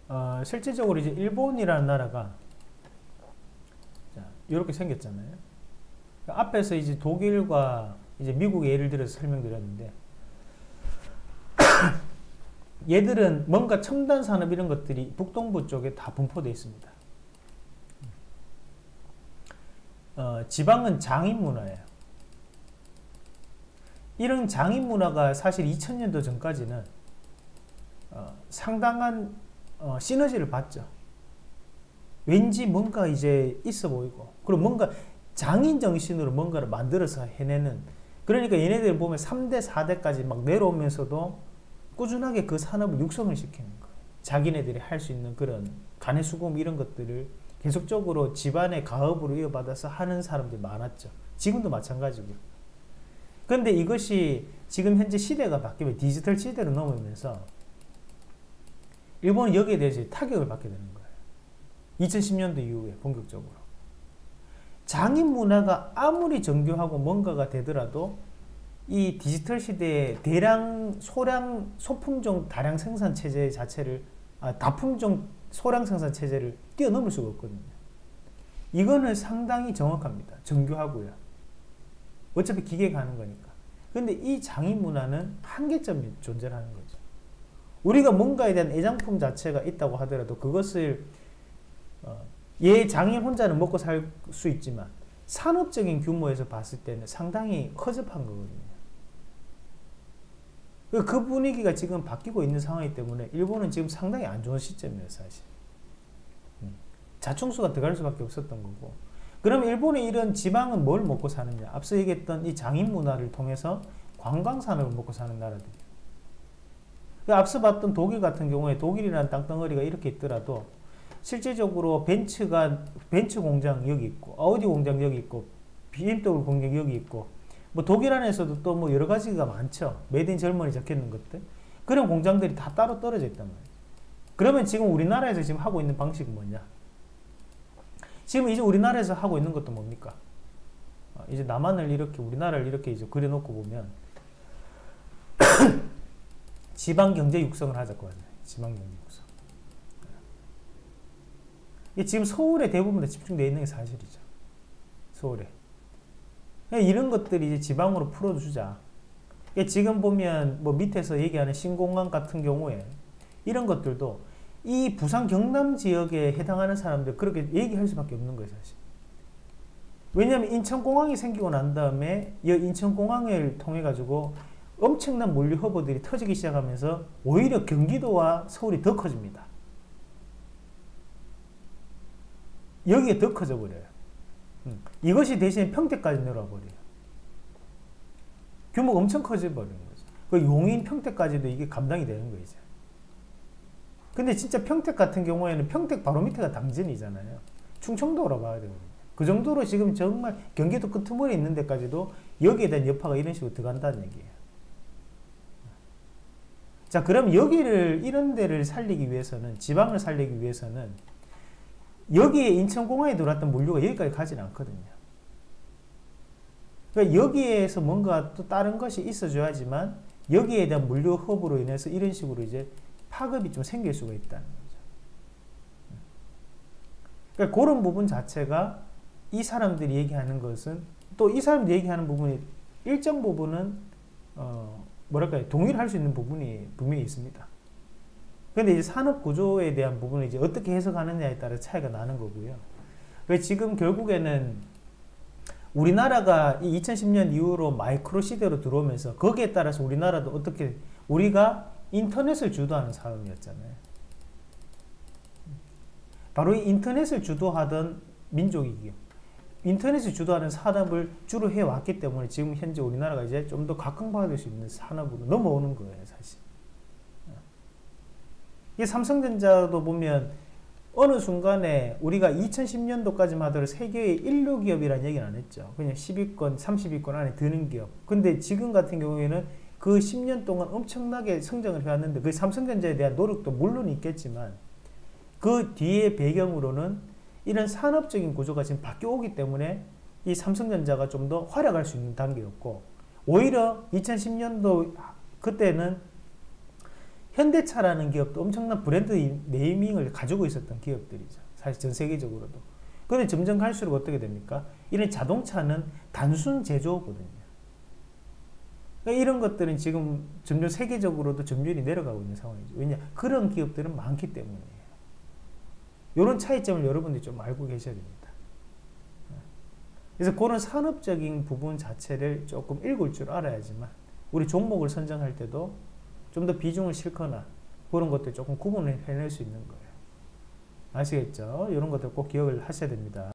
실질적으로 이제 일본이라는 나라가 자, 이렇게 생겼잖아요. 앞에서 이제 독일과 이제 미국의 예를 들어서 설명드렸는데 얘들은 뭔가 첨단 산업 이런 것들이 북동부 쪽에 다 분포되어 있습니다. 지방은 장인 문화예요. 이런 장인 문화가 사실 2000년도 전까지는 상당한 시너지를 봤죠. 왠지 뭔가 이제 있어 보이고, 그리고 뭔가 장인 정신으로 뭔가를 만들어서 해내는, 그러니까 얘네들 보면 3대, 4대까지 막 내려오면서도 꾸준하게 그 산업을 육성을 시키는 거예요. 자기네들이 할 수 있는 그런 가내수공 이런 것들을 계속적으로 집안의 가업으로 이어받아서 하는 사람들이 많았죠. 지금도 마찬가지고. 그런데 이것이 지금 현재 시대가 바뀌면 디지털 시대로 넘으면서 일본은 여기에 대해서 타격을 받게 되는 거예요. 2010년도 이후에 본격적으로. 장인 문화가 아무리 정교하고 뭔가가 되더라도 이 디지털 시대에 대량, 소량, 소품종 다량 생산 체제 자체를, 다품종 소량 생산 체제를 뛰어넘을 수가 없거든요. 이거는 상당히 정확합니다. 정교하고요. 어차피 기계가 하는 거니까. 근데 이 장인 문화는 한계점이 존재하는 거죠. 우리가 뭔가에 대한 애장품 자체가 있다고 하더라도 그것을 얘 장인 혼자는 먹고 살 수 있지만 산업적인 규모에서 봤을 때는 상당히 허접한 거거든요. 그 분위기가 지금 바뀌고 있는 상황이기 때문에 일본은 지금 상당히 안 좋은 시점이에요, 사실. 자충수가 들어갈 수밖에 없었던 거고. 그럼 일본의 이런 지방은 뭘 먹고 사느냐? 앞서 얘기했던 이 장인 문화를 통해서 관광산업을 먹고 사는 나라들이에요. 앞서 봤던 독일 같은 경우에 독일이라는 땅덩어리가 이렇게 있더라도 실제적으로 벤츠 공장 여기 있고, 아우디 공장 여기 있고, BMW 공장 여기 있고, 뭐 독일 안에서도 또 뭐 여러 가지가 많죠. 메이드 인 젊은이 적혀 있는 것들. 그런 공장들이 다 따로 떨어져 있단 말이에요. 그러면 지금 우리나라에서 지금 하고 있는 방식은 뭐냐? 지금 이제 우리나라에서 하고 있는 것도 뭡니까? 이제 남한을 이렇게, 우리나라를 이렇게 이제 그려놓고 보면 지방 경제 육성을 하자고 하잖아요. 지방 경제 육성. 이게 지금 서울에 대부분 다 집중되어 있는 게 사실이죠. 서울에. 이런 것들이 이제 지방으로 풀어주자. 지금 보면 뭐 밑에서 얘기하는 신공항 같은 경우에 이런 것들도 이 부산 경남 지역에 해당하는 사람들 그렇게 얘기할 수밖에 없는 거예요, 사실. 왜냐하면 인천공항이 생기고 난 다음에 이 인천공항을 통해 가지고 엄청난 물류 허브들이 터지기 시작하면서 오히려 경기도와 서울이 더 커집니다. 여기에 더 커져 버려요. 이것이 대신 평택까지 내려와 버려요. 규모가 엄청 커져 버리는 거죠. 그 용인 평택까지도 이게 감당이 되는 거예요, 이제. 근데 진짜 평택 같은 경우에는 평택 바로 밑에가 당진이잖아요. 충청도로 봐야 되거든요. 그 정도로 지금 정말 경기도 끄트머리에 있는 데까지도 여기에 대한 여파가 이런 식으로 들어간다는 얘기예요. 자, 그럼 여기를, 이런 데를 살리기 위해서는, 지방을 살리기 위해서는 여기에 인천공항에 들어왔던 물류가 여기까지 가지는 않거든요. 그러니까 여기에서 뭔가 또 다른 것이 있어줘야지만 여기에 대한 물류 허브로 인해서 이런 식으로 이제 파급이 좀 생길 수가 있다는 거죠. 그러니까 그런 부분 자체가 이 사람들이 얘기하는 것은, 또 이 사람들이 얘기하는 부분이 일정 부분은 뭐랄까요, 동일할 수 있는 부분이 분명히 있습니다. 근데 이제 산업 구조에 대한 부분을 이제 어떻게 해석하느냐에 따라 차이가 나는 거고요. 그래서 지금 결국에는 우리나라가 이 2010년 이후로 마이크로 시대로 들어오면서 거기에 따라서 우리나라도 어떻게, 우리가 인터넷을 주도하는 사람이었잖아요. 바로 이 인터넷을 주도하던 민족이기요. 인터넷을 주도하는 산업을 주로 해왔기 때문에 지금 현재 우리나라가 이제 좀 더 각광받을 수 있는 산업으로 넘어오는 거예요, 사실. 이 삼성전자도 보면 어느 순간에 우리가 2010년도까지만 하더라도 세계의 1류 기업이라는 얘기는 안 했죠. 그냥 10위권, 30위권 안에 드는 기업. 근데 지금 같은 경우에는 그 10년 동안 엄청나게 성장을 해왔는데 그 삼성전자에 대한 노력도 물론 있겠지만 그 뒤의 배경으로는 이런 산업적인 구조가 지금 바뀌어 오기 때문에 이 삼성전자가 좀 더 활약할 수 있는 단계였고, 오히려 2010년도 그때는 현대차라는 기업도 엄청난 브랜드 네이밍을 가지고 있었던 기업들이죠. 사실 전 세계적으로도. 그런데 점점 갈수록 어떻게 됩니까? 이런 자동차는 단순 제조거든요. 그러니까 이런 것들은 지금 점점 세계적으로도 점유율이 내려가고 있는 상황이죠. 왜냐? 그런 기업들은 많기 때문이에요. 이런 차이점을 여러분들이 좀 알고 계셔야 됩니다. 그래서 그런 산업적인 부분 자체를 조금 읽을 줄 알아야지만 우리 종목을 선정할 때도 좀 더 비중을 싣거나 그런 것들 조금 구분을 해낼 수 있는 거예요. 아시겠죠? 이런 것들 꼭 기억을 하셔야 됩니다.